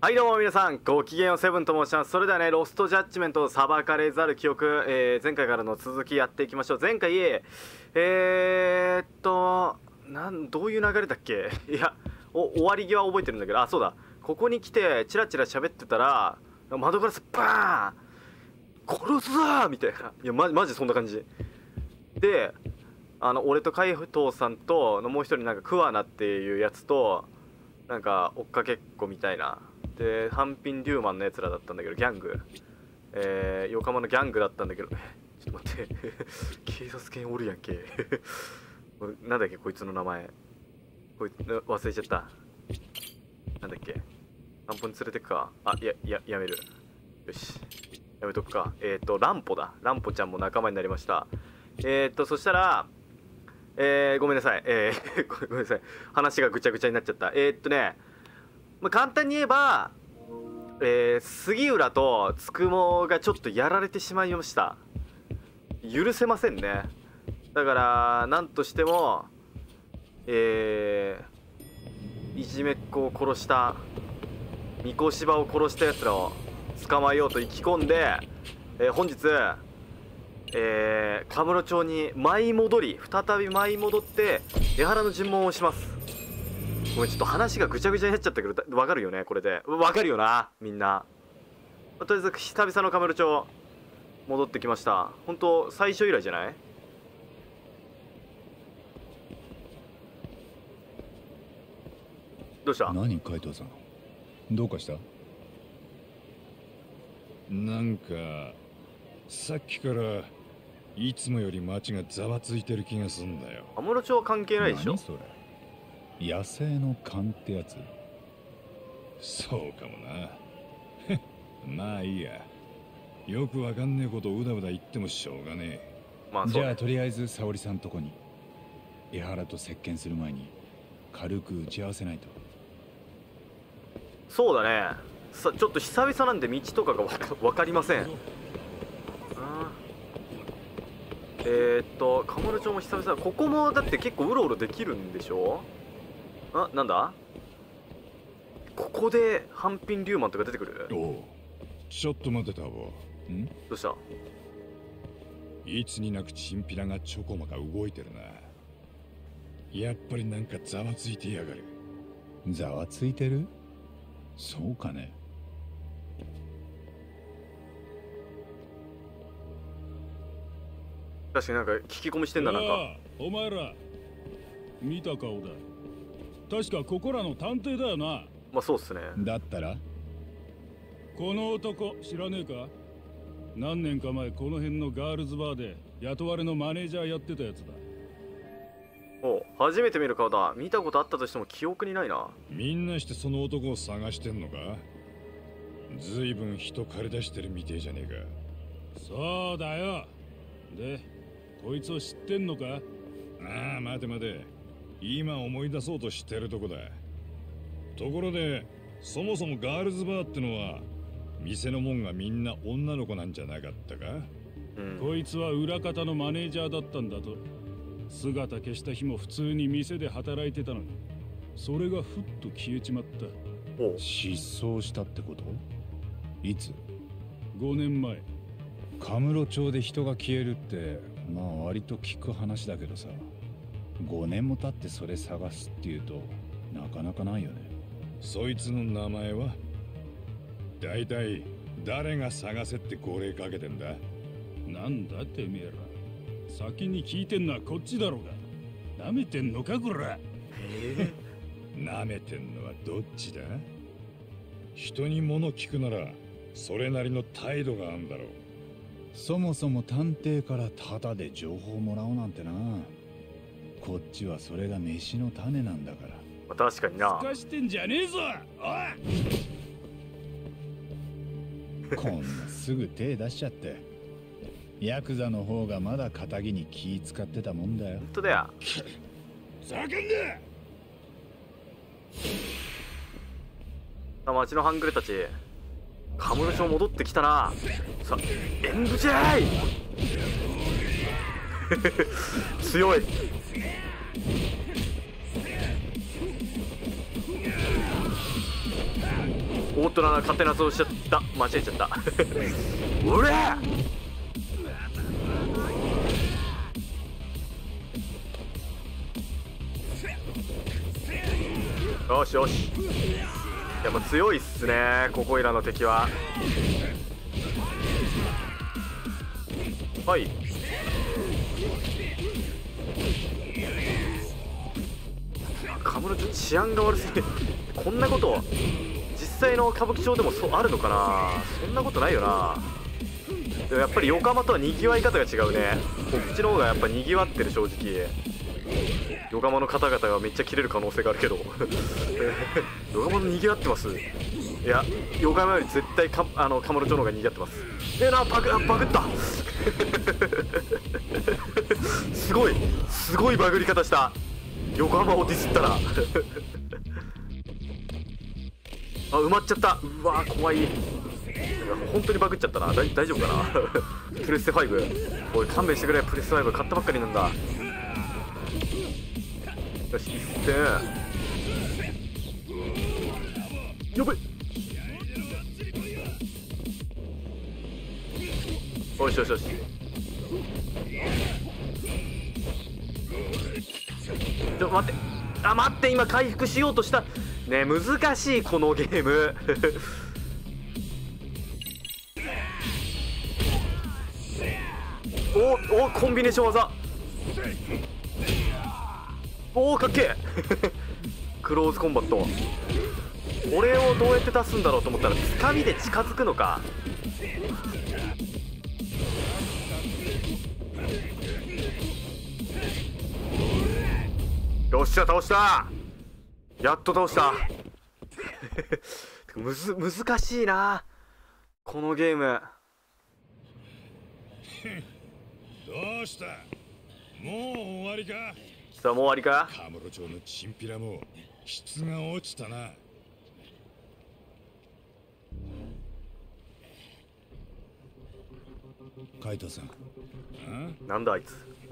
はいどうも皆さん、ごきげんようセブンと申します。それではね、ロストジャッジメント裁かれざる記憶、前回からの続きやっていきましょう。前回どういう流れだっけ。いや、終わり際覚えてるんだけど、あ、そうだ、ここに来てチラチラ喋ってたら窓ガラスバーン殺すぞーみたいな。いや、マジそんな感じで、俺と海藤さんともう一人なんか桑名っていうやつとなんか追っかけっこみたいなで、ハンピン・リューマンのやつらだったんだけど、ギャング、横浜のギャングだったんだけど、ちょっと待って警察犬おるやんけなんだっけこいつの名前、こいつ忘れちゃった。なんだっけ、散歩に連れてくか。あ、やめる。よし、やめとくか。ランポだ。ランポちゃんも仲間になりました。そしたらごめんなさい、ごめんなさい、話がぐちゃぐちゃになっちゃった。簡単に言えば、杉浦とつくもがちょっとやられてしまいました。許せませんね。だから何としてもいじめっ子を殺した三越柴を殺したやつらを捕まえようと意気込んで、本日カムロ町に再び舞い戻って江原の尋問をします。ごめん、ちょっと話がぐちゃぐちゃになっちゃったけど、わかるよねこれで。わかるよなみんな。とりあえず久々のカムロ町戻ってきました。本当最初以来じゃない？どうした？ 何、海藤さん、どうかした？なんかさっきからいつもより街がざわついてる気がすんだよ。 カムロ町は関係ないでしょ。 何それ、野生の勘ってやつ？そうかもなまあいいや、よくわかんねえことをうだうだ言ってもしょうがねえ。 まあそうね。 じゃあとりあえず沙織さんとこに江原と接見する前に軽く打ち合わせないと。 そうだね。ちょっと久々なんで道とかがわかりません。カムロ町も久々。ここもだって結構うろうろできるんでしょ。あ、なんだここでハンピン・リューマンとか出てくる。 おう、ちょっと待ってたわ。ん？ どうした？ いつになくチンピラがちょこまか動いてるな。やっぱりなんかざわついてやがる。ざわついてる？そうかね。 確かになんか聞き込みしてんだ。なんかお前ら見た顔だ。確かここらの探偵だよな。 まあそうっすね。 だったらこの男知らねえか？何年か前この辺のガールズバーで雇われのマネージャーやってたやつだ。 おう、初めて見る顔だ。見たことあったとしても記憶にないな。 みんなしてその男を探してんのか？ずいぶん人借り出してるみてえじゃねえか。 そうだよ。でこいつを知ってんのか？ ああ、待て待て、今思い出そうとしてるとこだ。ところでそもそもガールズバーってのは店のもんがみんな女の子なんじゃなかったか？ こいつは裏方のマネージャーだったんだと。姿消した日も普通に店で働いてたのに、それがふっと消えちまった。 失踪したってこと？いつ ？5年前。 カムロ町で人が消えるってまあ割と聞く話だけどさ、5年も経ってそれ探すっていうとなかなかないよね。そいつの名前は？だいたい誰が探せって号令かけてんだ？ なんだてめえら、先に聞いてんのはこっちだろうが。なめてんのかこら。 なめてんのはどっちだ？人に物聞くならそれなりの態度があんだろう。そもそも探偵からタダで情報もらおうなんてな。こっちはそれが飯の種なんだから。 確かにな。 すかしてんじゃねえぞおいこんなすぐ手出しちゃって。ヤクザの方がまだ仇に気使ってたもんだよ。 本当だよ。 叫んで。 さあ、町の半グレたち、カムロ町戻ってきたな。さあ、演武じゃい強い。おおっとな、勝手なそうしちゃった。間違えちゃったうれよしよし、やっぱ強いっすね、ここいらの敵は。はい。カムロ町治安が悪すぎるこんなこと実際の歌舞伎町でもあるのかな。そんなことないよな。でもやっぱり横浜とはにぎわい方が違うね。こっちの方がやっぱにぎわってる。正直横浜の方々がめっちゃ切れる可能性があるけど横浜のにぎわってます。いや横浜より絶対カムロ町の方がにぎわってます。バグったすごいバグり方した。横浜をディスったらあ、埋まっちゃった。うわー怖い。本当にバグっちゃったな。大丈夫かなプレステ5、おい勘弁してくれ。プレステ5買ったばっかりなんだ。よし、一戦やべっ。よしよしよし。ちょ待って、待って、今回復しようとしたね。難しいこのゲームおコンビネーション技。おかっけえクローズコンバット。これをどうやって出すんだろうと思ったらつかみで近づくのか。よっしゃ倒した。やっと倒した難しいなこのゲームどうした、もう終わりか。 さあもう終わりか。 カムロ町のチンピラも質が落ちたな。カイトさん、 なんだあいつ。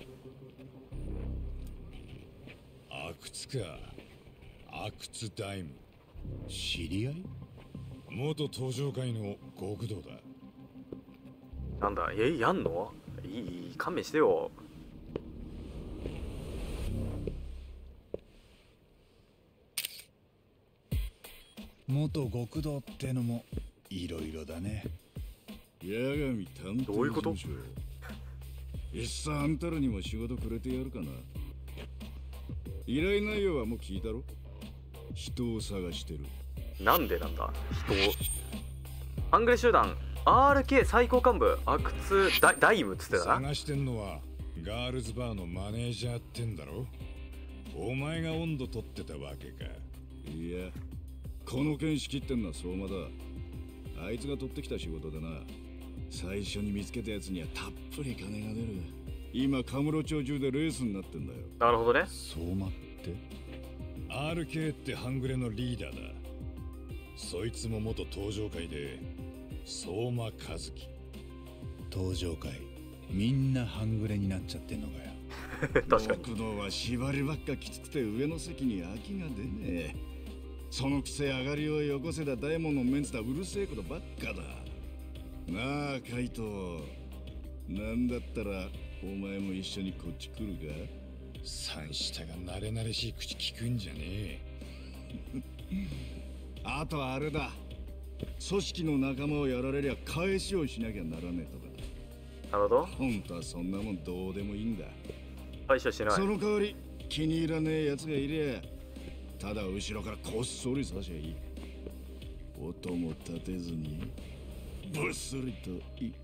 阿久津か。阿久津大務、知り合い？元登場会の極道だ。 なんだやんの。いい勘弁してよ。 元極道ってのもいろいろだね。 八神探偵どういうこと？ 事務所、いっさあんたらにも仕事くれてやるかな。依頼内容はもう聞いたろ。人を探してる。 なんでなんだ人を。半グレ集団 RK 最高幹部阿久津大務っつってたな。 探してんのはガールズバーのマネージャーってんだろ。お前が温度取ってたわけか。 いや、この件仕切ってんのは相馬だ。あいつが取ってきた仕事だな。最初に見つけたやつにはたっぷり金が出る。今カムロ町中でレースになってんだよ。 なるほどね。 相馬って RK って半グレのリーダーだ。そいつも元登場会で相馬和樹。登場会みんな半グレになっちゃってんのかよ確かに。 極道は縛りばっかきつくて上の席に空きが出ねえ。そのくせ上がりをよこせた大門のメンツだ。うるせえことばっかだなあ。カイト、なんだったらお前も一緒にこっち来るか。 三下が慣れ慣れしい口聞くんじゃねえあとはあれだ、組織の仲間をやられりゃ返しをしなきゃならねえとかだ。 なるほど。 本当はそんなもんどうでもいいんだ。 対処しない。 その代わり気に入らねえ奴がいりゃただ後ろからこっそり刺しゃいい。音も立てずにブッスリといく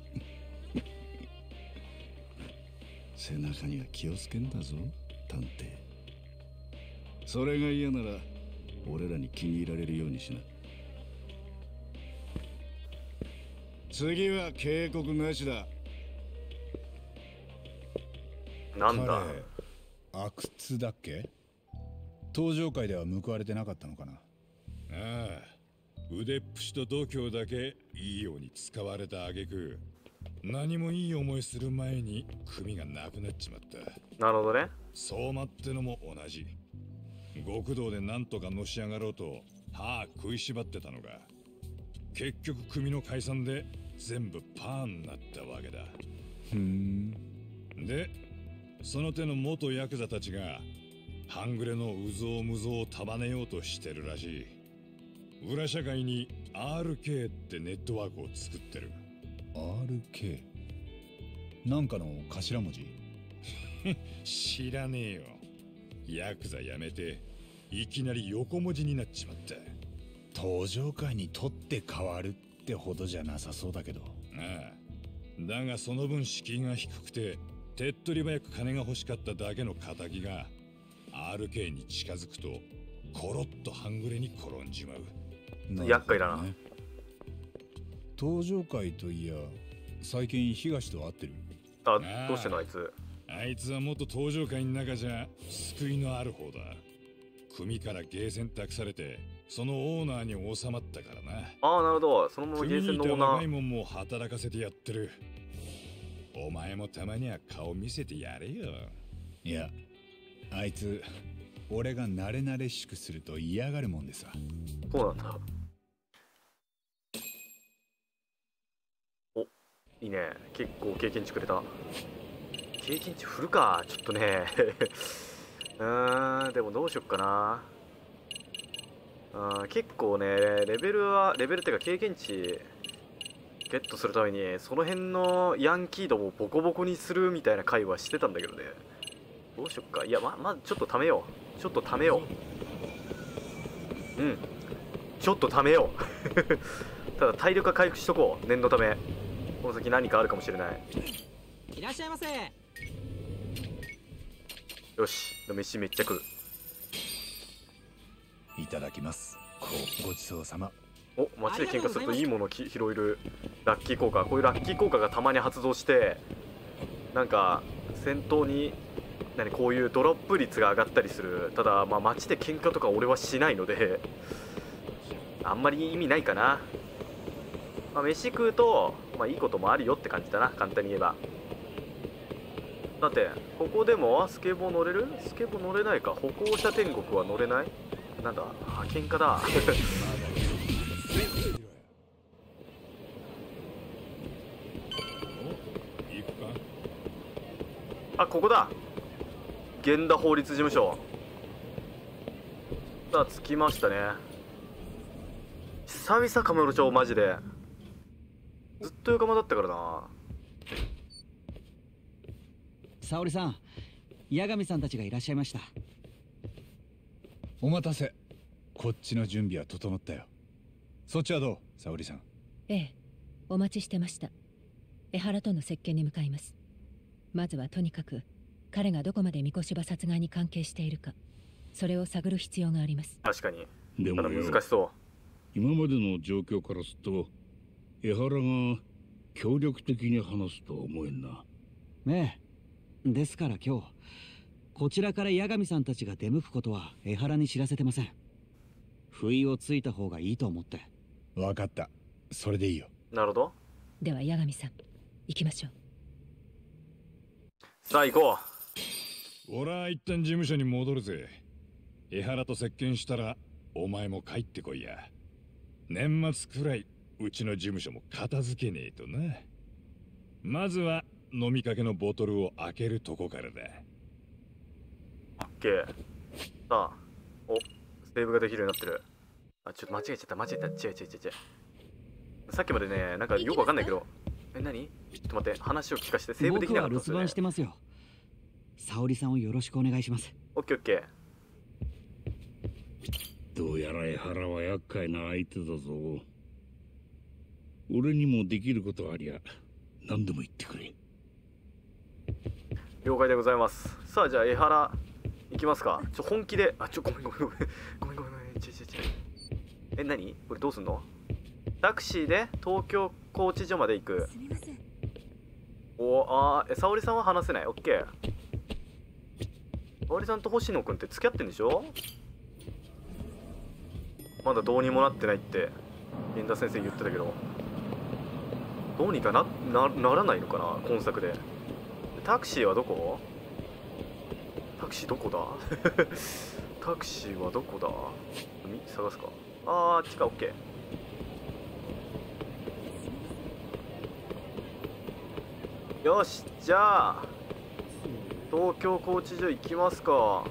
背中には気をつけんだぞ探偵。それが嫌なら俺らに気に入られるようにしな。次は警告なしだ。 なんだ。 阿久津だっけ。登場会では報われてなかったのかな。ああ、腕っぷしと度胸だけいいように使われた挙句、何もいい思いする前に組がなくなっちまった。 なるほどね。 相馬ってのも同じ。極道でなんとかのし上がろうと歯食いしばってたのが結局組の解散で全部パーになったわけだ。でその手の元ヤクザたちが半グレのうぞうむぞうを束ねようとしてるらしい。裏社会に RK ってネットワークを作ってる。 RK なんかの頭文字？ 知らねえよ。ヤクザやめていきなり横文字になっちまった。 登場界に取って変わるってほどじゃなさそうだけど。 ああ、だがその分敷居が低くて手っ取り早く金が欲しかっただけの仇が RK に近づくとコロッと半グレに転んじまう。 厄介だな。 登場界といや最近東と会ってる？ あ、どうしてんのあいつ。 あいつは元登場界の中じゃ救いのある方だ。組からゲーセン託されてそのオーナーに収まったからな。 ああ、なるほど。そのままゲーセンのオーナー。 若いもんも働かせてやってる。お前もたまには顔見せてやれよ。 いや、あいつ俺が慣れ慣れしくすると嫌がるもんでさ。 そうなんだ。お、いいね。結構経験値くれた。経験値振るか、ちょっとね。でもどうしよっかな。結構ね、レベルっていうか経験値ゲットするためにその辺のヤンキーどもをボコボコにするみたいな会話してたんだけどね。どうしよっか。いや、まずちょっと貯めよう。ちょっと貯めよう。ちょっと貯めよう。ただ体力は回復しとこう、念のため。この先何かあるかもしれない。 いらっしゃいませ。 よし、飯めっちゃ食う。 いただきます。ごちそうさま。 お、街で喧嘩するといいものを拾えるラッキー効果。こういうラッキー効果がたまに発動してなんか戦闘にこういうドロップ率が上がったりする。ただ街で喧嘩とか俺はしないのであんまり意味ないかな。飯食うといいこともあるよって感じだな、簡単に言えば。だってここでもスケボー乗れる？スケボー乗れないか。歩行者天国は乗れない。なんだ、喧嘩だ。あ、ここだ。源田法律事務所。さあ着きましたね。久々カムロ町、マジでずっと横浜だったからな。 沙織さん、八神さんたちがいらっしゃいました。 お待たせ。こっちの準備は整ったよ。そっちはどう、沙織さん？ ええ、お待ちしてました。江原との接見に向かいます。まずはとにかく彼がどこまで三越場殺害に関係しているか、それを探る必要があります。 確かに。 でもただ難しそう。 今までの状況からすると江原が協力的に話すとは思えんな。 ええ、ですから今日こちらから八神さんたちが出向くことは江原に知らせてません。不意をついた方がいいと思って。 分かった、それでいいよ。 なるほど。 では八神さん、行きましょう。 さあ行こ俺は一旦事務所に戻るぜ。江原と接見したらお前も帰ってこいや。年末くらいうちの事務所も片付けねえとな。まずは飲みかけのボトルを開けるとこからだ。 う。オッケー。さあ、お、セーブができるようになってる。あ、ちょっと間違えちゃった。違う。さっきまでね、なんかよくわかんないけど。何？ちょっと待って、話を聞かせて。セーブできなかったんですよね。 僕は留守番してますよ。沙織さんをよろしくお願いします。 オッケー。 どうやら江原は厄介な相手だぞ。俺にもできることありゃ何でも言ってくれ。 了解でございます。さあ、じゃあ江原行きますか。本気で。ごめん。何これどうすんの？タクシーで東京拘置所まで行く。 すみません。 沙織さんは話せない。オッケー。沙織さんと星野くんって付き合ってんでしょ？まだどうにもなってないって源田先生言ってたけど、どうにかならないのかな、今作で。タクシーはどこ？タクシーどこだ？タクシーはどこだ？探すか。あっちか。オッケー。 よし、じゃあ東京拘置所行きますか。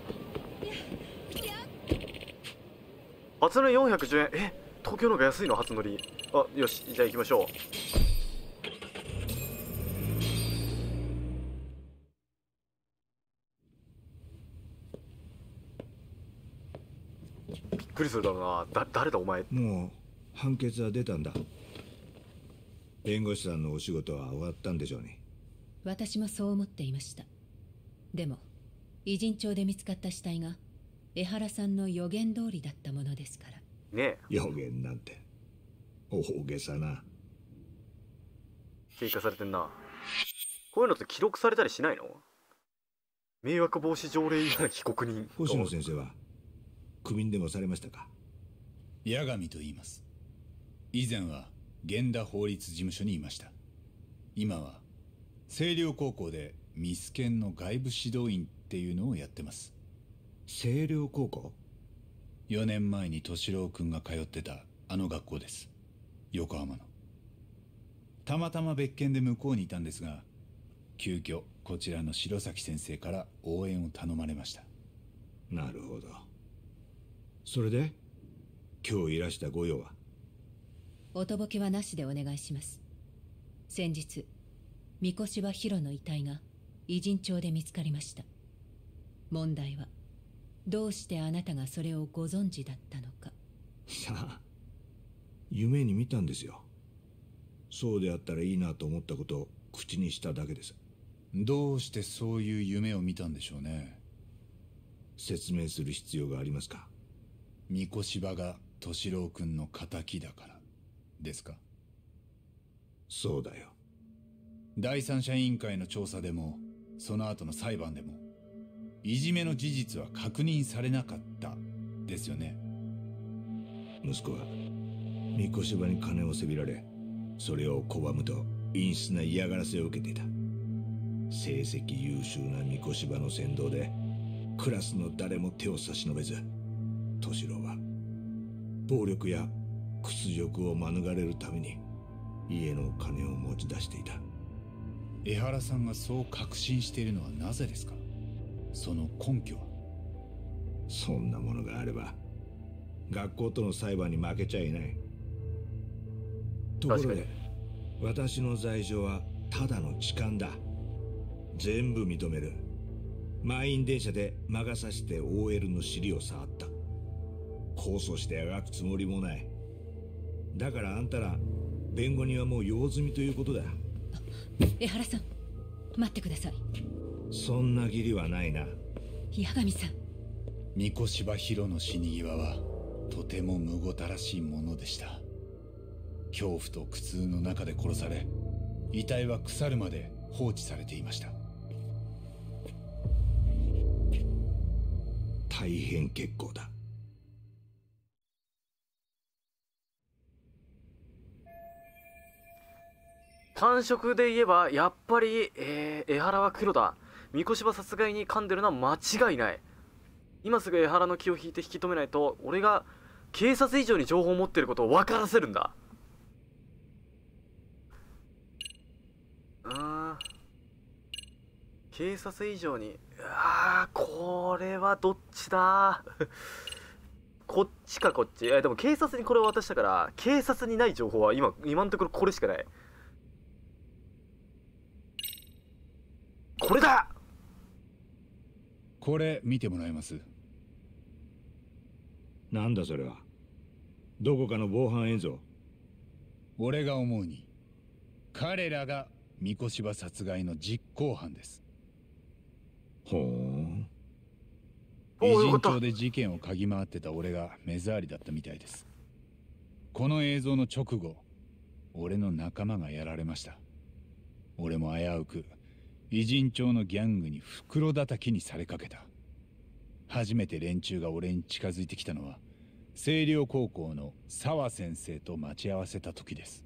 初乗り410円。東京の方が安いの？初乗り。あ、よし、じゃあ行きましょう。びっくりするだろうな。誰だお前。 もう判決は出たんだ。弁護士さんのお仕事は終わったんでしょうね。 私もそう思っていました。でも偉人帳で見つかった死体が江原さんの予言通りだったものですから。 ねえ、 予言なんて大げさな。 経過されてんな。こういうのって記録されたりしないの？迷惑防止条例違反被告人。 星野先生はクビにでもされましたか？ 八神と言います。以前は源田法律事務所にいました。今は星稜高校でミス研の外部指導員っていうのをやってます。 星稜高校 4年前に敏郎君が通ってたあの学校です。横浜の。たまたま別件で向こうにいたんですが、急遽こちらの白崎先生から応援を頼まれました。 なるほど。それで今日いらしたご用は？ おとぼけはなしでお願いします。先日三越柴博の遺体が偉人帳で見つかりました。問題はどうしてあなたがそれをご存知だったのか。 さあ、夢に見たんですよ。そうであったらいいなと思ったことを口にしただけです。 どうしてそういう夢を見たんでしょうね。 説明する必要がありますか？ 三越柴が敏郎君の仇だからですか？ そうだよ。 第三者委員会の調査でもその後の裁判でもいじめの事実は確認されなかったですよね。 息子は三越柴に金をせびられ、それを拒むと陰湿な嫌がらせを受けていた。成績優秀な三越柴の先導でクラスの誰も手を差し伸べず、敏郎は暴力や屈辱を免れるために家の金を持ち出していた。 江原さんがそう確信しているのはなぜですか？その根拠は？ そんなものがあれば学校との裁判に負けちゃいない。ところで私の罪状はただの痴漢だ。全部認める。満員電車で魔が差して OL の尻を触った。控訴してあがくつもりもない。だからあんたら弁護人はもう用済みということだ。 江原さん、待ってください。 そんな義理はないな。 八神さん。 三越柴博の死に際はとてもむごたらしいものでした。恐怖と苦痛の中で殺され、遺体は腐るまで放置されていました。 大変結構だ。 感触で言えばやっぱり、江原は黒だ。三越柴殺害に噛んでるのは間違いない。今すぐ江原の気を引いて引き止めないと、俺が警察以上に情報を持ってることを分からせるんだ。警察以上に、これはどっちだこっちかこっち。でも警察にこれを渡したから、警察にない情報は今のところこれしかない。これだ。 これ見てもらえます？ なんだそれは。どこかの防犯映像？ 俺が思うに彼らが三越柴殺害の実行犯です。 ほう。 偉人帳で事件を嗅ぎ回ってた俺が目障りだったみたいです。この映像の直後、俺の仲間がやられました。俺も危うく偉人帳のギャングに袋叩きにされかけた。初めて連中が俺に近づいてきたのは星稜高校の澤先生と待ち合わせた時です。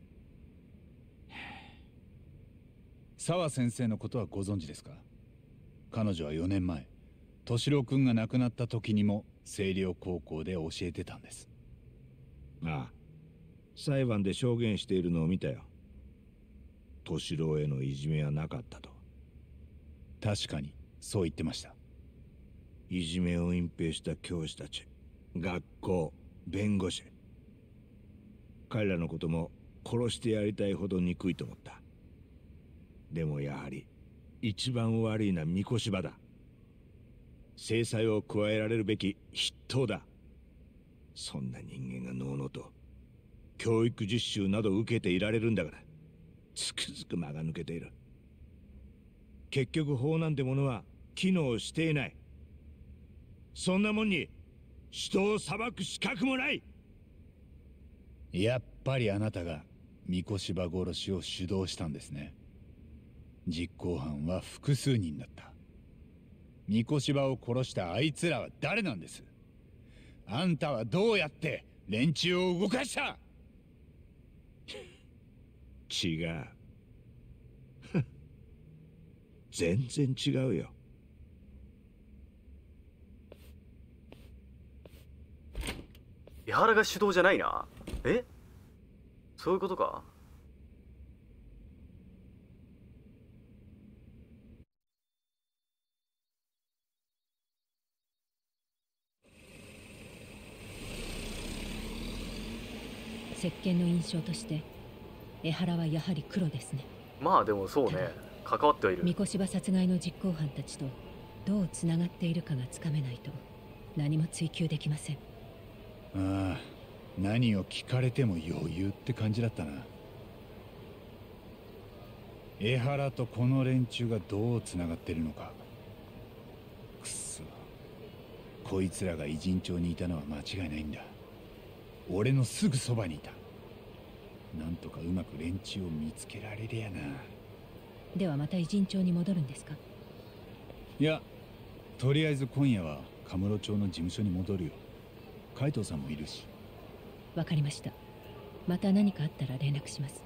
澤先生のことはご存知ですか？彼女は4年前敏郎君が亡くなった時にも星稜高校で教えてたんです。 ああ、裁判で証言しているのを見たよ。 敏郎へのいじめはなかったと。 確かにそう言ってました。 いじめを隠蔽した教師たち、学校、弁護士、彼らのことも殺してやりたいほど憎いと思った。でもやはり一番悪いのは三越柴だ。制裁を加えられるべき筆頭だ。そんな人間がのうのうと教育実習など受けていられるんだから、つくづく間が抜けている。結局法なんてものは機能していない。そんなもんに人を裁く資格もない。 やっぱりあなたが三越柴殺しを主導したんですね。実行犯は複数人だった。三越柴を殺したあいつらは誰なんです？あんたはどうやって連中を動かした？ 違う。全然違うよ。 江原が主導じゃないな。え？そういうことか。 石鹸の印象として江原はやはり黒ですね。 まあでもそうね、関わってはいる。 三越柴殺害の実行犯たちとどうつながっているかがつかめないと何も追求できません。 ああ、何を聞かれても余裕って感じだったな。江原とこの連中がどうつながってるのか。くっそ、こいつらが偉人町にいたのは間違いないんだ。俺のすぐそばにいた。なんとかうまく連中を見つけられりゃな。 ではまた偉人町に戻るんですか？ いや、とりあえず今夜はカムロ町の事務所に戻るよ。海藤さんもいるし。 わかりました。また何かあったら連絡します。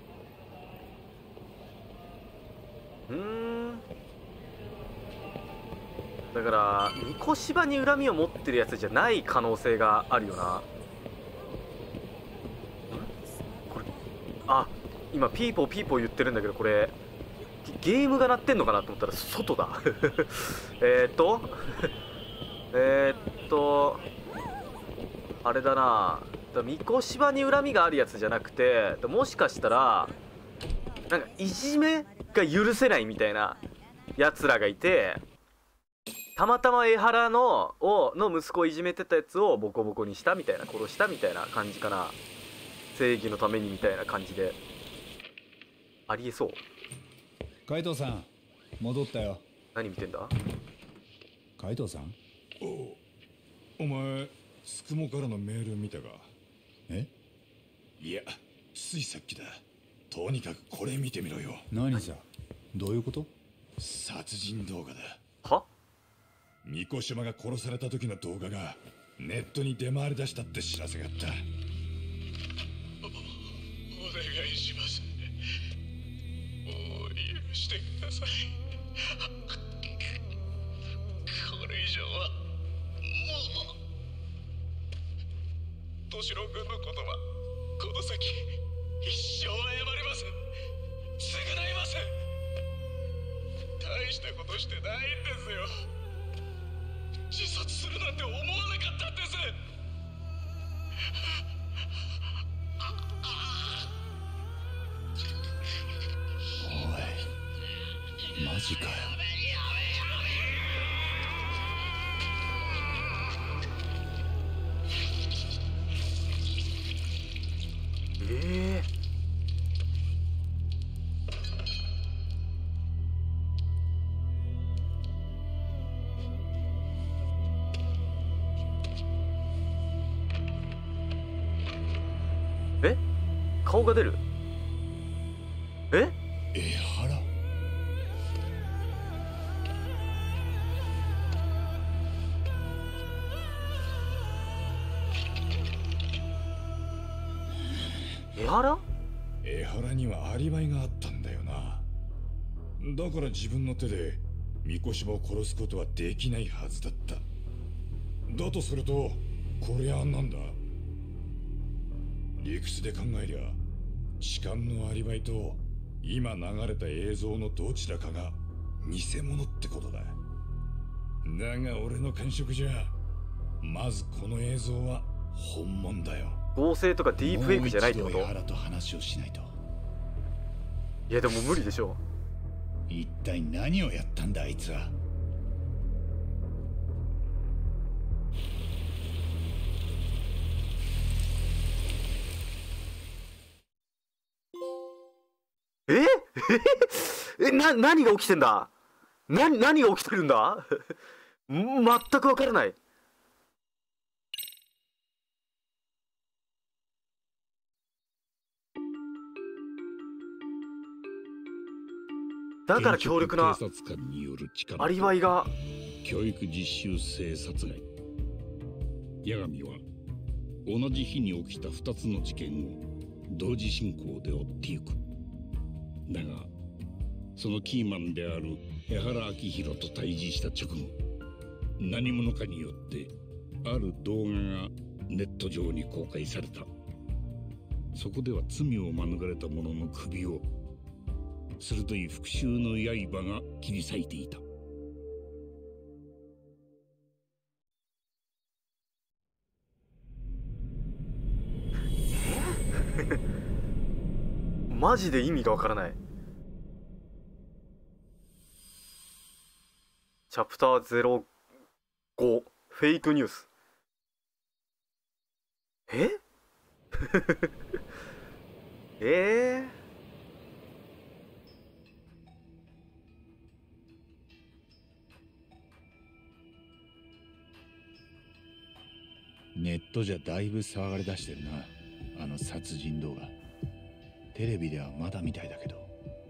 だから三越柴に恨みを持ってるやつじゃない可能性があるよな。これ、あ、今ピーポーピーポー言ってるんだけど、これゲームが鳴ってんのかなと思ったら外だ。あれだな、三越柴に恨みがあるやつじゃなくて、もしかしたらなんかいじめが許せないみたいなやつらがいて、たまたま江原の息子をいじめてたやつをボコボコにしたみたいな、殺したみたいな感じかな。正義のためにみたいな感じでありえそう。 海藤さん、戻ったよ。 何見てんだ？ 海藤さん？ お前、スクモからのメール見たか？ え？ いや、ついさっきだ。とにかくこれ見てみろよ。 何さ？どういうこと？ 殺人動画だ。 は？ 三越柴が殺された時の動画がネットに出回り出したって知らせがあった。 お願いします。もう許してください。これ以上はもう敏郎君のことはこの先一生謝りません。償いません。大したことしてないんですよ。自殺するなんて思わなかったんです。 おい、マジかよ。 顔が出る。え？ 江原？江原？ 江原にはアリバイがあったんだよな。だから自分の手で三越柴を殺すことはできないはずだった。だとするとこれは何だ？理屈で考えりゃ痴漢のアリバイと今流れた映像のどちらかが偽物ってことだ。だが俺の感触じゃ、まずこの映像は本物だよ。 合成とかディープフェイクじゃないってこと？ もう一度江原と話をしないと。 いやでも無理でしょ。 一体何をやったんだあいつは。 何が起きてんだ？何が起きてるんだ？全く分からない。だから強力なアリバイが。 教育実習生殺害。八神は同じ日に起きた2つの事件を同時進行で追っていく。だがそのキーマンである江原明宏と対峙した直後、何者かによってある動画がネット上に公開された。そこでは罪を免れた者の首を鋭い復讐の刃が切り裂いていた。 マジで意味がわからない。チャプター05フェイクニュース。 ネットじゃだいぶ騒がれ出してるな、あの殺人動画。テレビではまだみたいだけど。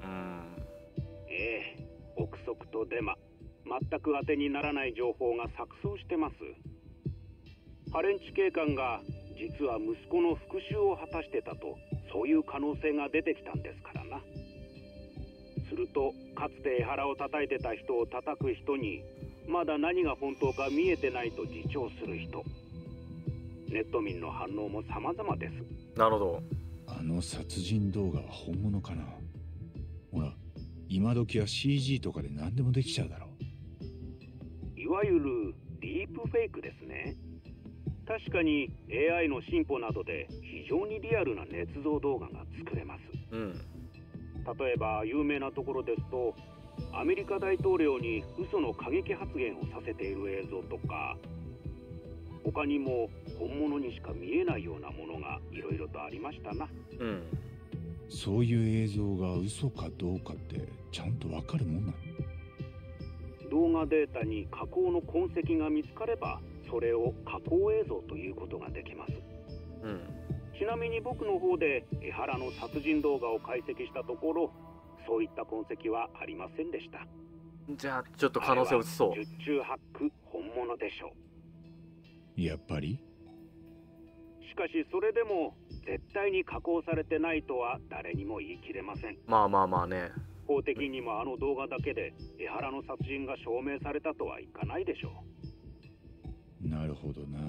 憶測とデマ、全く当てにならない情報が錯綜してます。ハレンチ警官が実は息子の復讐を果たしてたと、そういう可能性が出てきたんですからな。するとかつて江原を叩いてた人を叩く人に、まだ何が本当か見えてないと自重する人、ネット民の反応も様々です。 なるほど。 あの殺人動画は本物かな。ほら今時は CG とかで何でもできちゃうだろう。 いわゆるディープフェイクですね。確かに AI の進歩などで非常にリアルな捏造動画が作れます。例えば有名なところですと、アメリカ大統領に嘘の過激発言をさせている映像とか、他にも本物にしか見えないようなものがいろいろとありましたな。 そういう映像が嘘かどうかってちゃんとわかるもんなの？ 動画データに加工の痕跡が見つかれば、それを加工映像ということができます。ちなみに僕の方で江原の殺人動画を解析したところ、そういった痕跡はありませんでした。 じゃあちょっと可能性を移そう。 十中八九本物でしょう。 やっぱり？ しかしそれでも絶対に加工されてないとは誰にも言い切れません。 まあね。 法的にもあの動画だけで江原の殺人が証明されたとはいかないでしょう。なるほどな。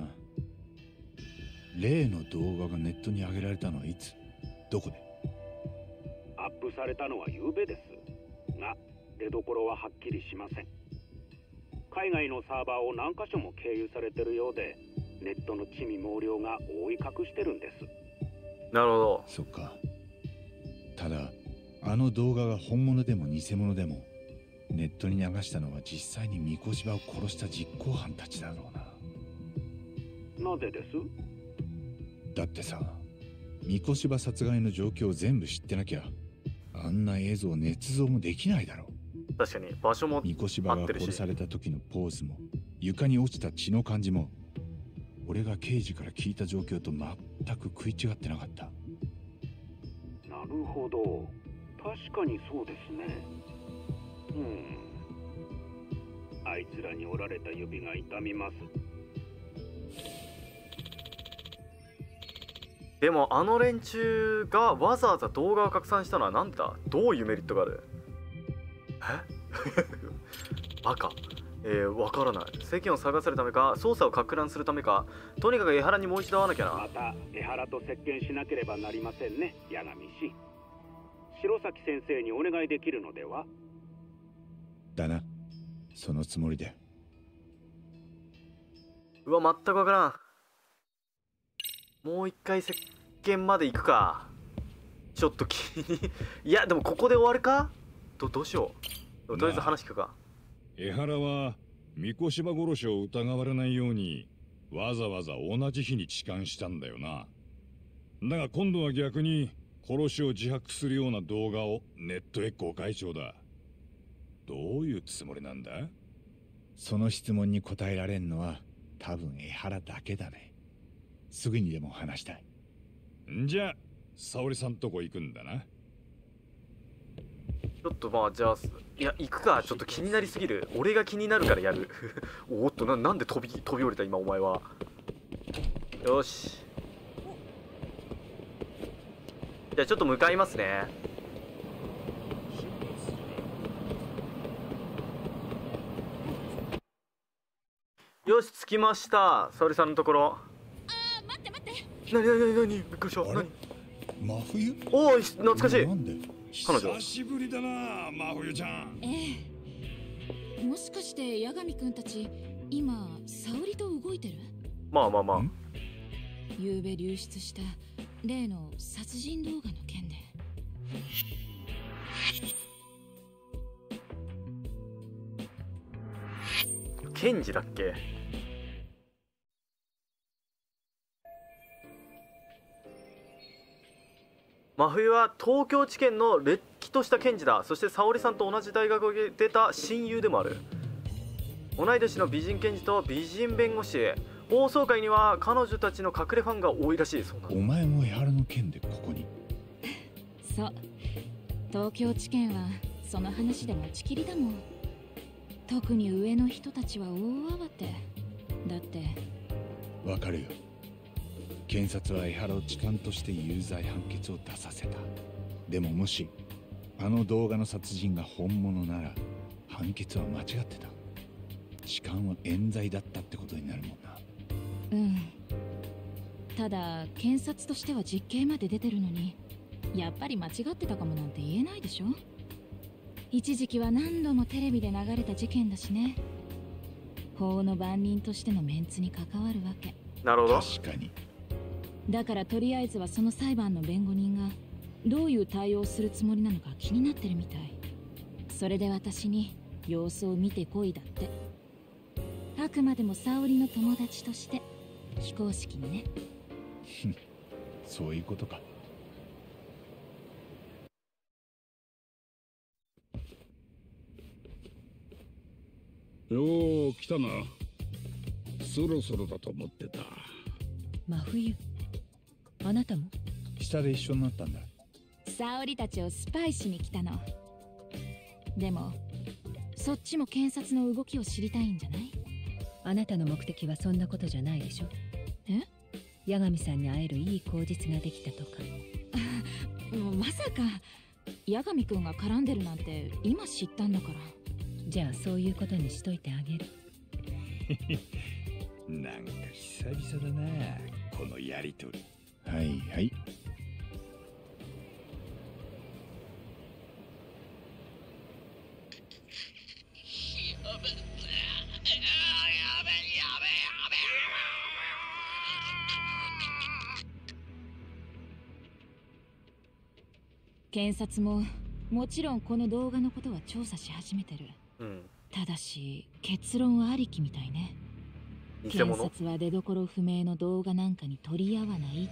例の動画がネットに上げられたのはいつ？どこで？ アップされたのは昨夜ですが、出どころははっきりしません。海外のサーバーを何箇所も経由されてるようで、ネットの地味猛量が覆い隠してるんです。 なるほど。 そっか。ただあの動画が本物でも偽物でも、ネットに流したのは実際に三越柴を殺した実行犯たちだろうな。なぜです？ だってさ、三越柴殺害の状況を全部知ってなきゃ、あんな映像を捏造もできないだろう。 確かに場所も三越柴が殺された時のポーズも、床に落ちた血の感じも、俺が刑事から聞いた状況と全く食い違ってなかった。 なるほど、確かにそうですね。あいつらに折られた指が痛みます。 でもあの連中がわざわざ動画を拡散したのはなんだ？どういうメリットがある？バカ。わからない。世間を探せるためか、捜査を攪乱するためか、とにかく江原にもう一度会わなきゃな。 また江原と接見しなければなりませんね、八神氏。 白崎先生にお願いできるのでは？ だな。そのつもりで。 うわ、全くわからん。もう一回石鹸まで行くか。ちょっと気にいやでもここで終わるか。どうしよう。とりあえず話聞くか。 江原は三越柴殺しを疑われないようにわざわざ同じ日に痴漢したんだよな。だが今度は逆に殺しを自白するような動画をネットへ公開中だ。どういうつもりなんだ？ その質問に答えられんのは多分江原だけだね。すぐにでも話したい。 んじゃ沙織さんとこ行くんだな。 ちょっとまあじゃあいや行くか。ちょっと気になりすぎる。俺が気になるからやるおっとなんで飛び降りた今お前は。よし、じゃあちょっと向かいますね。よし着きました。沙織さんのところ。 待って待って。 何びっくりした。何？ 真冬？ おお懐かしい。 なんで？ 彼女。 久しぶりだな真冬ちゃん。 もしかして八神くんたち今沙織と動いてる？ まあ昨べ流出した例の殺人動画の件で。 検事だっけ？真冬は東京地検のれっきとした検事だ。そして沙織さんと同じ大学を出た親友でもある。同い年の美人検事と美人弁護士。放送会には彼女たちの隠れファンが多いらしい。そうなんだ。 お前も江原の件でここに？ そう、東京地検はその話で持ちきりだもん。特に上の人たちは大慌てだって。 わかるよ。検察は江原を痴漢として有罪判決を出させた。でももしあの動画の殺人が本物なら判決は間違ってた。痴漢は冤罪だったってことになるもんな。 ただ検察としては実刑まで出てるのにやっぱり間違ってたかもなんて言えないでしょ。一時期は何度もテレビで流れた事件だしね。法の番人としてのメンツに関わるわけ。 なるほど。 確かに。 だからとりあえずはその裁判の弁護人がどういう対応をするつもりなのか気になってるみたい。それで私に様子を見てこいだって。あくまでも沙織の友達として非公式にね。 そういうことか。 よう来たな。そろそろだと思ってた。 真冬、あなたも下で一緒になったんだ。 沙織たちをスパイしに来たの。でもそっちも検察の動きを知りたいんじゃない？ あなたの目的はそんなことじゃないでしょ。八神さんに会えるいい口実ができたとか。 まさか八神くんが絡んでるなんて今知ったんだから。 じゃあそういうことにしといてあげる。 なんか久々だなこのやりとり。 はいはい。 検察ももちろんこの動画のことは調査し始めてる。ただし結論ありきみたいね。検察は出どころ不明の動画なんかに取り合わないって。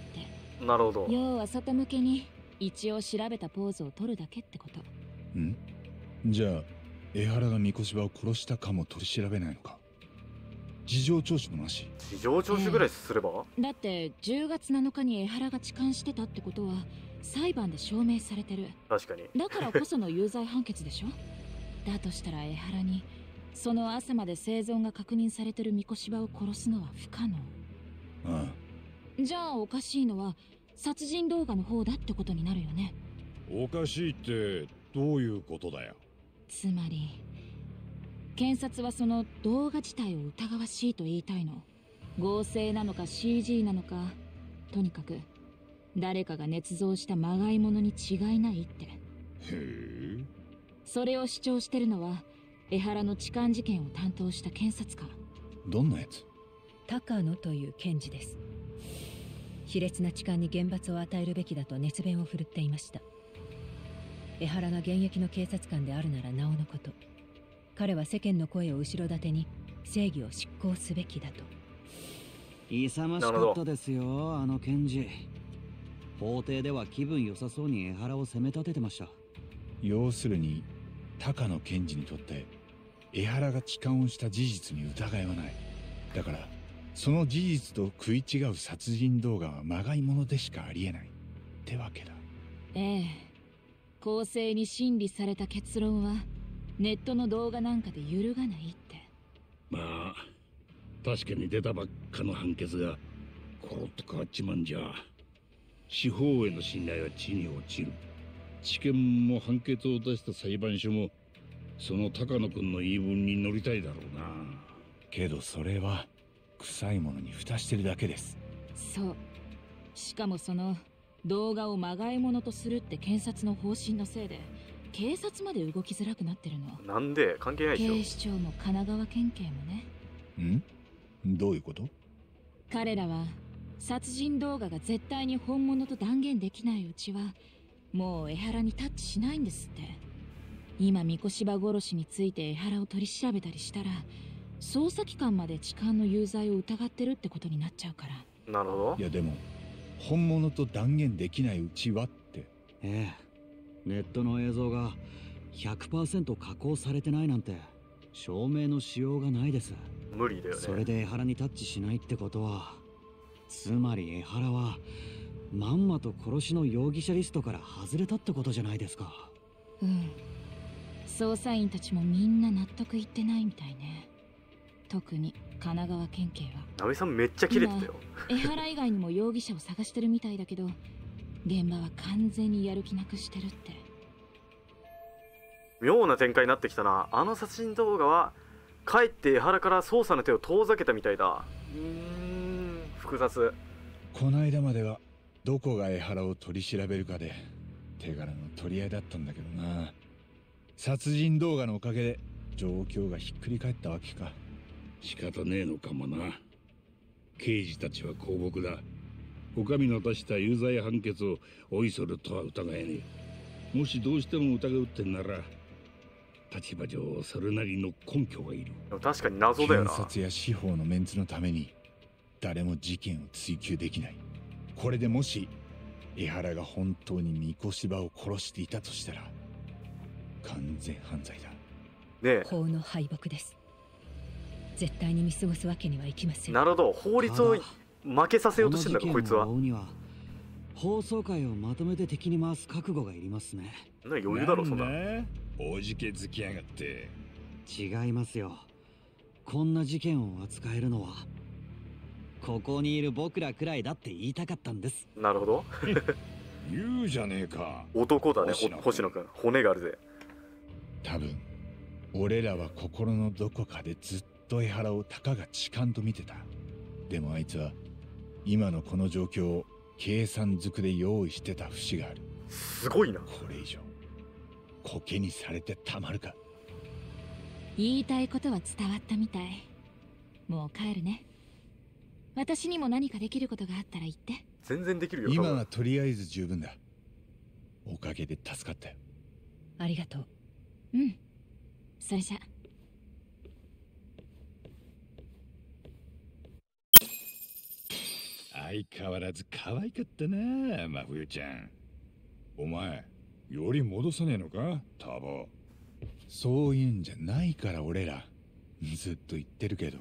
なるほど。 要は外向けに一応調べたポーズを取るだけってこと。 じゃあ江原が三越柴を殺したかも取り調べないのか？事情聴取もなし？ 事情聴取ぐらいすれば、 だって10月7日に江原が痴漢してたってことは裁判で証明されてる。 確かに。 だからこその有罪判決でしょ。だとしたら江原にその朝まで生存が確認されてる三越柴を殺すのは不可能。じゃあおかしいのは殺人動画の方だってことになるよね。 おかしいってどういうことだよ。 つまり検察はその動画自体を疑わしいと言いたいの。合成なのか CG なのか、とにかく誰かが捏造したまがいものに違いないって。 へえ。 それを主張してるのは江原の痴漢事件を担当した検察官。 どんなやつ？ 高野という検事です。卑劣な痴漢に厳罰を与えるべきだと熱弁を振るっていました。江原が現役の警察官であるならなおのこと、彼は世間の声を後ろ盾に正義を執行すべきだと。 勇ましかったですよ、あの検事。法廷では気分良さそうに江原を責め立ててました。 要するに高野検事にとって江原が痴漢をした事実に疑いはない。だからその事実と食い違う殺人動画はまがいものでしかありえないってわけだ。 ええ、公正に審理された結論はネットの動画なんかで揺るがないって。 まあ確かに出たばっかの判決がコロッと変わっちまんじゃ司法への信頼は地に落ちる。地検も判決を出した裁判所もその高野君の言い分に乗りたいだろうな。 けどそれは臭いものに蓋してるだけです。 そう。しかもその動画をまがいものとするって検察の方針のせいで警察まで動きづらくなってるの。 なんで関係ないでしょ。 警視庁も神奈川県警もね。 どういうこと？ 彼らは殺人動画が絶対に本物と断言できないうちはもう江原にタッチしないんですって。今三越柴殺しについて江原を取り調べたりしたら捜査機関まで痴漢の有罪を疑ってるってことになっちゃうから。 なるほど。 いやでも本物と断言できないうちはって。 ええ、ネットの映像が 100% 加工されてないなんて証明のしようがないです。 無理だよね。 それで江原にタッチしないってことはつまり江原はまんまと殺しの容疑者リストから外れたってことじゃないですか。 うん、捜査員たちもみんな納得いってないみたいね。特に神奈川県警は。 ナミさんめっちゃキレてたよ。 江原以外にも容疑者を探してるみたいだけど現場は完全にやる気なくしてるって。 妙な展開になってきたな。あの殺人動画はかえって江原から捜査の手を遠ざけたみたいだ。複雑。 こないだまではどこが江原を取り調べるかで手柄の取り合いだったんだけどな。殺人動画のおかげで状況がひっくり返ったわけか。 仕方ねえのかもな。刑事たちは公僕だ。お上の出した有罪判決をおいそるとは疑えねえ。もしどうしても疑うってんなら立場上それなりの根拠がいる。 確かに謎だよな。 検察や司法のメンツのために誰も事件を追及できない。これでもし江原が本当に三越柴を殺していたとしたら完全犯罪だ。 ねえ、 法の敗北です。絶対に見過ごすわけにはいきません。 なるほど。法律を負けさせようとしてんだかこいつは。 放送回をまとめて敵に回す覚悟がいりますね。 余裕だろそんな。 おじけづきやがって。 違いますよ。こんな事件を扱えるのはここにいる僕らくらいだって言いたかったんです。 なるほど。 言うじゃねえか。 男だね、星野くん。骨があるぜ。 多分俺らは心のどこかでずっと江原をたかが痴漢と見てた。でもあいつは今のこの状況を計算づくで用意してた節がある。 すごいな。 これ以上コケにされてたまるか。 言いたいことは伝わったみたい。もう帰るね。私にも何かできることがあったら言って。 全然できるよ。 今はとりあえず十分だ。おかげで助かったよ。 ありがとう。 うん。それじゃ。 相変わらず可愛かったな、真冬ちゃん。お前より戻さねえのか、タボ。 そういうんじゃないから俺らずっと言ってるけど。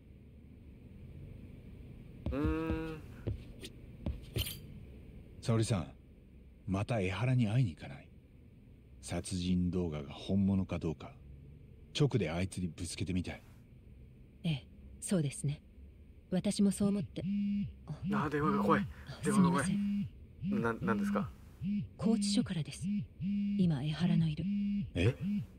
沙織さん、また江原に会いに行かない？殺人動画が本物かどうか直であいつにぶつけてみたい。 ええ、そうですね。私もそう思って。 あ、電話が怖い。電話が怖い。なんですか？ 拘置所からです。今江原のいる。 え？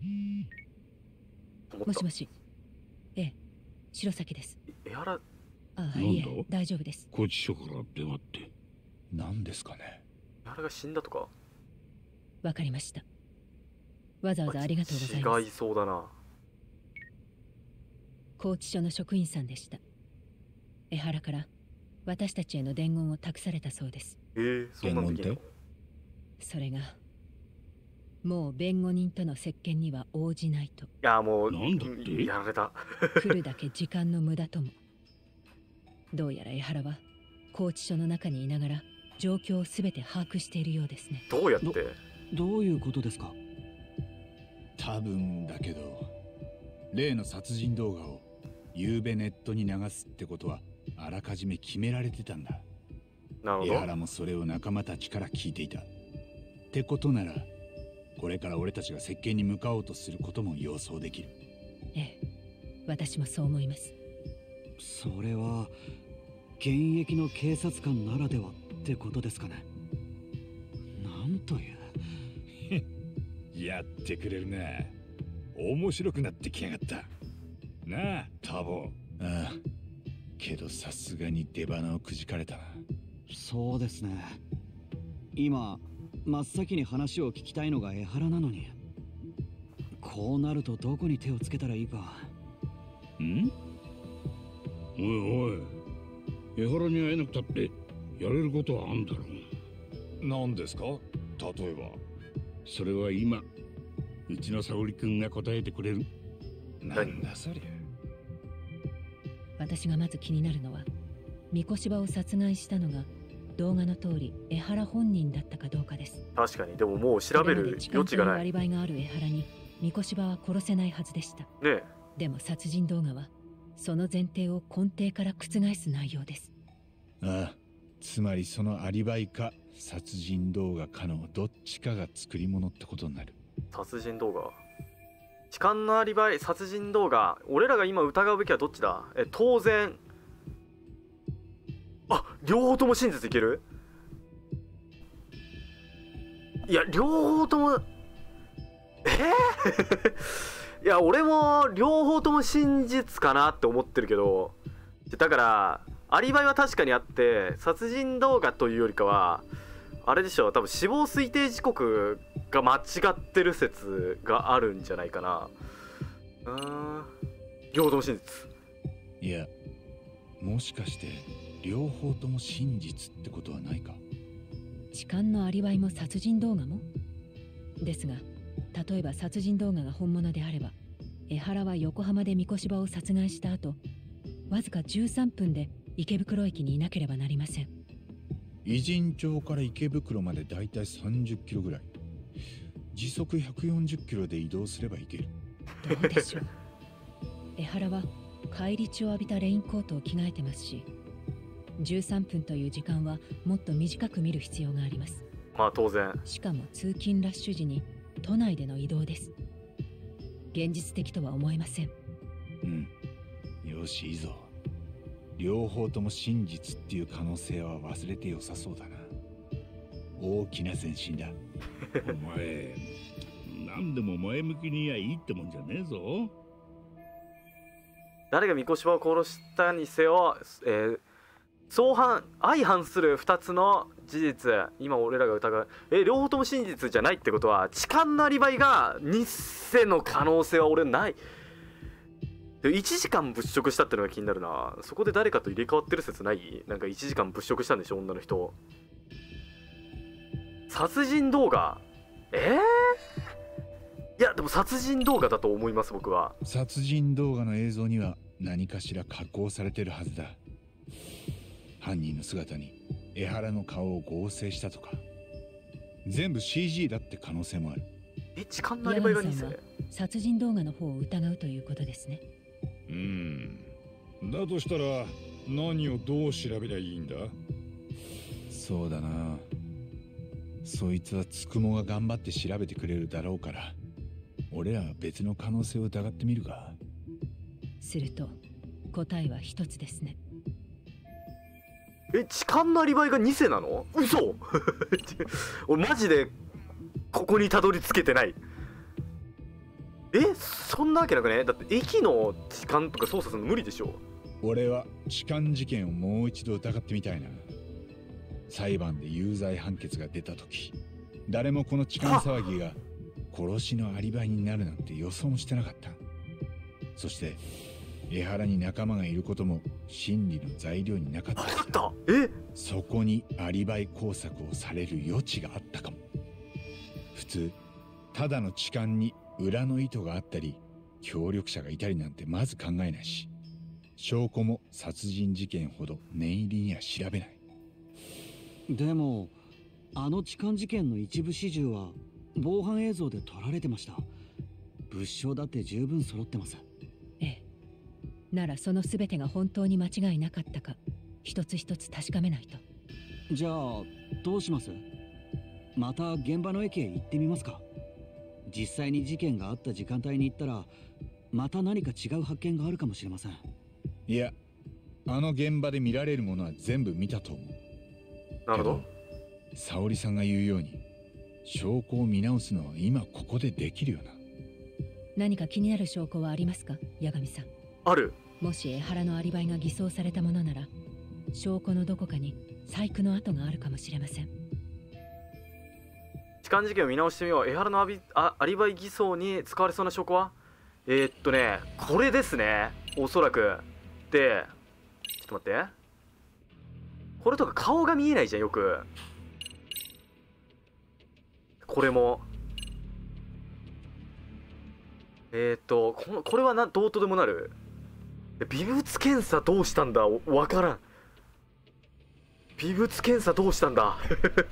もしもし。ええ、白崎です。 江原。 ああ、いえ、大丈夫です。 拘置所から電話って。 何ですかね。 江原が死んだとか？ わかりました。 わざわざありがとうございます。 違いそうだな。 拘置所の職員さんでした。江原から私たちへの伝言を託されたそうです。 そんなんできんの？ それがもう弁護人との接見には応じないと。 いやもうなんだってやられた。 来るだけ時間の無駄とも。どうやら江原は拘置所の中にいながら状況をすべて把握しているようですね。 どうやって？ どういうことですか？ 多分だけど、例の殺人動画を夕べネットに流すってことはあらかじめ決められてたんだ。 なるほど。 江原もそれを仲間たちから聞いていた。ってことなら、これから俺たちが接見に向かおうとすることも予想できる。 ええ、私もそう思います。 それは現役の警察官ならではってことですかね。なんというやってくれるな。面白くなってきやがったなあタボ。 ああ、けどさすがに出花をくじかれたな。 そうですね。今真っ先に話を聞きたいのが江原なのに、こうなるとどこに手をつけたらいいか。 ん？おいおい、江原に会えなくたってやれることはあんだろう。何ですか？例えば。 それは今うちの沙織君が答えてくれる。 なんだそりゃ。 私がまず気になるのは、三越場を殺害したのが動画の通り江原本人だったかどうかです。 確かに。でももう調べる余地がない。 アリバイがある江原に三越場は殺せないはずでした。 ね。 でも殺人動画はその前提を根底から覆す内容です。 ああ、つまりそのアリバイか殺人動画かのどっちかが作り物ってことになる。 殺人動画、痴漢のアリバイ、殺人動画。俺らが今疑うべきはどっちだ？当然、あ、両方とも真実いける？いや、両方ともいや、俺も両方とも真実かなって思ってるけど、だからアリバイは確かにあって、殺人動画というよりかはあれでしょ、多分死亡推定時刻が間違ってる説があるんじゃないかな。両方とも真実。 いや、もしかして両方とも真実ってことはないか？ 痴漢のアリバイも殺人動画もですが、例えば殺人動画が本物であれば、江原は横浜で三越場を殺害した後、わずか13分で池袋駅にいなければなりません。 偉人町から池袋までだいたい30キロぐらい。時速140キロで移動すれば行ける。 どうでしょう。江原は返り血を浴びたレインコートを着替えてますし、13分という時間はもっと短く見る必要があります。 まあ当然。 しかも通勤ラッシュ時に都内での移動です。現実的とは思えません。 うん、よし、いいぞ。両方とも真実っていう可能性は忘れてよさそうだな。大きな前進だ。 お前、何でも前向きにやいいってもんじゃねえぞ。 誰が三越場を殺したにせよ、相反する2つの事実、今俺らが疑う、両方とも真実じゃないってことは、痴漢のアリバイが偽の可能性は俺ない。で1時間物色したってのが気になるな。そこで誰かと入れ替わってる説ない？なんか1時間物色したんでしょ、女の人。殺人動画、いやでも殺人動画だと思います、僕は。 殺人動画の映像には何かしら加工されてるはずだ。犯人の姿に江原の顔を合成したとか、全部 CG だって可能性もある。 痴漢のアリバイが偽？ 殺人動画の方を疑うということですね。 だとしたら何をどう調べりゃいいんだ？ そうだな、そいつはつくもが頑張って調べてくれるだろうから、俺らは別の可能性を疑ってみるか。 すると答えは一つですね。 痴漢のアリバイが偽なの？嘘俺マジでここにたどり着けてない。そんなわけなくね？だって駅の痴漢とか操作するの無理でしょ。 俺は痴漢事件をもう一度疑ってみたいな。裁判で有罪判決が出た時、誰もこの痴漢騒ぎが殺しのアリバイになるなんて予想もしてなかった。そして江原に仲間がいることも真理の材料になかった。そこにアリバイ工作をされる余地があったかも。普通ただの痴漢に裏の意図があったり協力者がいたりなんてまず考えないし、証拠も殺人事件ほど念入りには調べない。 でもあの痴漢事件の一部始終は防犯映像で撮られてました。物証だって十分揃ってます。 ええ。ならその全てが本当に間違いなかったか一つ一つ確かめないと。 じゃあどうします？また現場の駅へ行ってみますか？実際に事件があった時間帯に行ったらまた何か違う発見があるかもしれません。 いや、あの現場で見られるものは全部見たと思う。 なるほど。 沙織さんが言うように証拠を見直すのは今ここでできるよな。 何か気になる証拠はありますか、八神さん？ ある。 もし江原のアリバイが偽装されたものなら証拠のどこかに細工の跡があるかもしれません。 痴漢事件を見直してみよう。江原のアリバイ偽装に使われそうな証拠はこれですね、おそらく。でちょっと待って、これとか顔が見えないじゃんよく。これもこれはどうとでもなる。微物検査どうしたんだ、わからん。微物検査どうしたんだ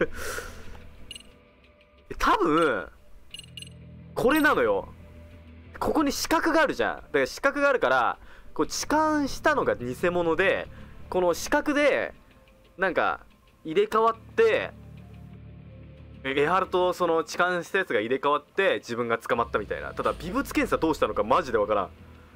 多分これなのよ。ここに四角があるじゃん。だから四角があるからこう痴漢したのが偽物で、この四角でなんか入れ替わって江原とその痴漢したやつが入れ替わって自分が捕まったみたいな。ただ微物検査どうしたのかマジでわからん。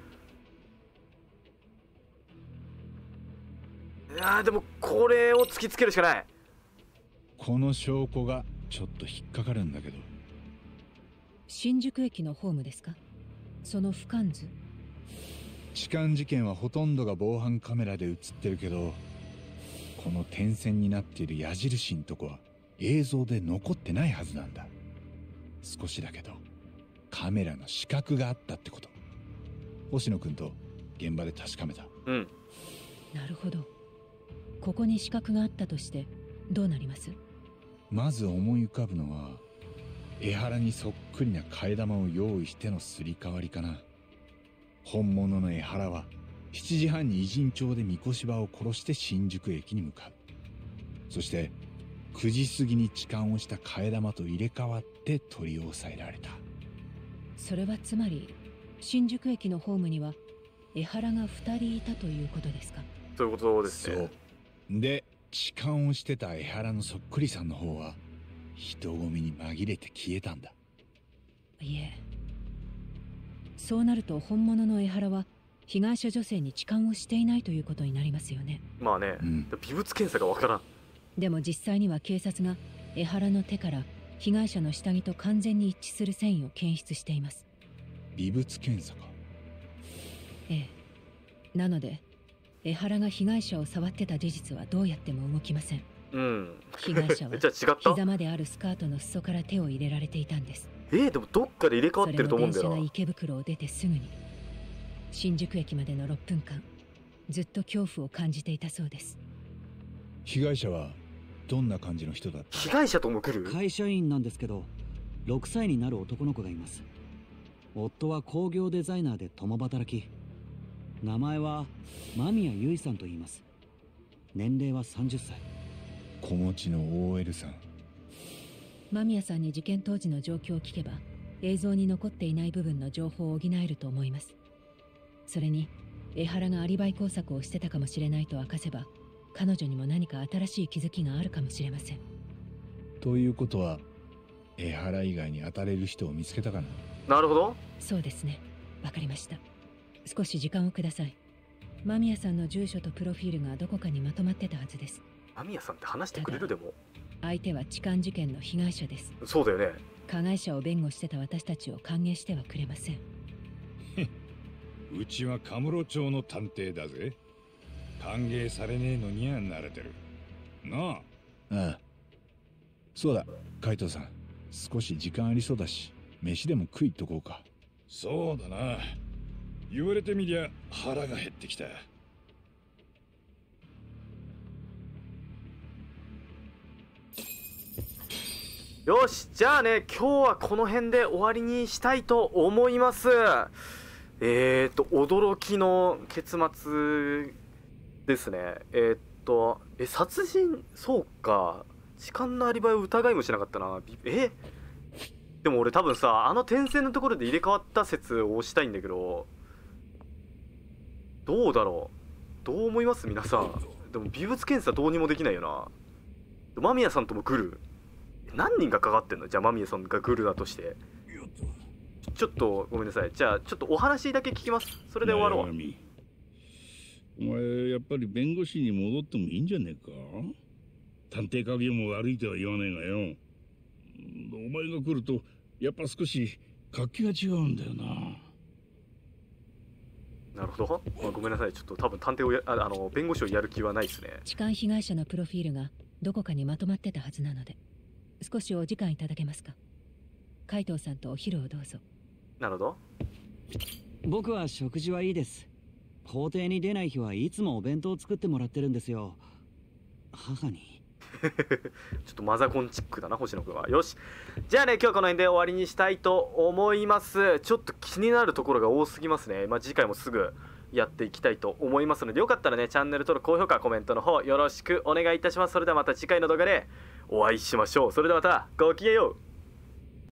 いやでもこれを突きつけるしかない。 この証拠がちょっと引っかかるんだけど。 新宿駅のホームですか？その俯瞰図。 痴漢事件はほとんどが防犯カメラで映ってるけど、この点線になっている矢印のとこは映像で残ってないはずなんだ。少しだけどカメラの死角があったってこと。星野君と現場で確かめた。 うん。 なるほど。ここに死角があったとしてどうなります？ まず思い浮かぶのは江原にそっくりな替え玉を用意してのすり替わりかな。本物の江原は7時半に偉人町で三越場を殺して新宿駅に向かう。そして9時過ぎに痴漢をした替え玉と入れ替わって取り押さえられた。 それはつまり新宿駅のホームには江原が2人いたということですか？ そういうことですね。 そうで、痴漢をしてた江原のそっくりさんの方は人混みに紛れて消えたんだ。 いえ、そうなると本物の江原は被害者女性に痴漢をしていないということになりますよね。 まあね、微物検査がわからん。 でも実際には警察が江原の手から被害者の下着と完全に一致する繊維を検出しています。 微物検査か？ ええ。なので江原が被害者を触ってた事実はどうやっても動きません。 うん。 被害者はじゃあ違った？ 膝まであるスカートの裾から手を入れられていたんです。 でもどっかで入れ替わってると思うんだよな。 それも電車が池袋を出てすぐに新宿駅までの6分間ずっと恐怖を感じていたそうです。 被害者はどんな感じの人だった？ 被害者とも来る？ 会社員なんですけど6歳になる男の子がいます。夫は工業デザイナーで共働き。名前は間宮結衣さんと言います。年齢は30歳。 子持ちの OL さん。 間宮さんに事件当時の状況を聞けば映像に残っていない部分の情報を補えると思います。それに江原がアリバイ工作をしてたかもしれないと明かせば彼女にも何か新しい気づきがあるかもしれません。 ということは江原以外に当たれる人を見つけたかな？ なるほど。 そうですね、わかりました。少し時間をください。間宮さんの住所とプロフィールがどこかにまとまってたはずです。 間宮さんって話してくれる？でも相手は痴漢事件の被害者です。 そうだよね。 加害者を弁護してた私たちを歓迎してはくれません。 うちはカムロ町の探偵だぜ。歓迎されねえのには慣れてるなあ。 ああ、そうだ、海藤さん、少し時間ありそうだし飯でも食いっとこうか。 そうだな。言われてみりゃ腹が減ってきた。 よし、じゃあね、今日はこの辺で終わりにしたいと思います。驚きの結末ですね。殺人、そうか。痴漢のアリバイを疑いもしなかったな。でも俺多分さ、あの点線のところで入れ替わった説を押したいんだけど、どうだろう。どう思います皆さん。でも微物検査どうにもできないよな。間宮さんともグル。何人がかかってんの？じゃあ間宮さんがグルだとして。ちょっとごめんなさい。じゃあちょっとお話だけ聞きます。それで終わろう。 お前やっぱり弁護士に戻ってもいいんじゃねえか？探偵家業も悪いとは言わねえがよ。お前が来るとやっぱ少し活気が違うんだよな。 なるほど。ごめんなさい。ちょっと多分探偵を弁護士をやる気はないですね。 痴漢被害者のプロフィールがどこかにまとまってたはずなので、少しお時間いただけますか？海藤さんとお昼をどうぞ。 なるほど。 僕は食事はいいです。法廷に出ない日はいつもお弁当を作ってもらってるんですよ。母に。 ちょっとマザコンチックだな星野くんは。よし、じゃあね、今日はこの辺で終わりにしたいと思います。ちょっと気になるところが多すぎますね。次回もすぐやっていきたいと思いますので、よかったらね、チャンネル登録、高評価、コメントの方よろしくお願いいたします。それではまた次回の動画でお会いしましょう。それではまたごきげんよう。